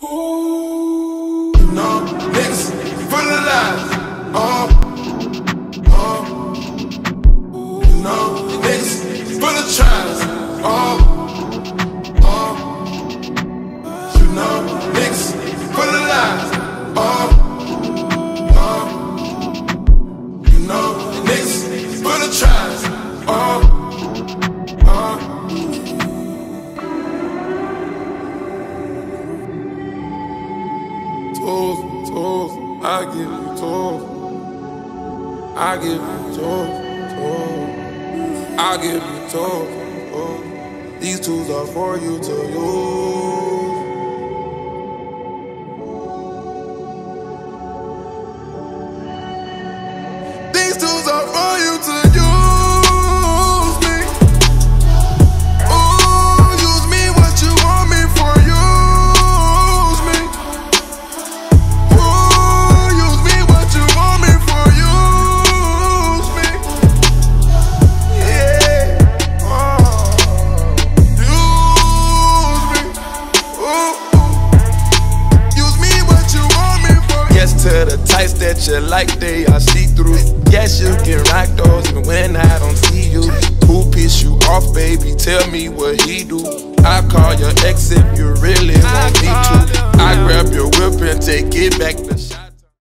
No, niggas full of lies. No, niggas full of tries. You know, niggas full of lies. You know, niggas full of tries. Tools, I give you tools. I give you tools. I give you tools. These tools are for you to use. These tools are for you to use. To the types that you like, they are see-through. Yes, you can rock those even when I don't see you. Who piss you off, baby? Tell me what he do. I call your ex if you really want me to. I grab your whip and take it back to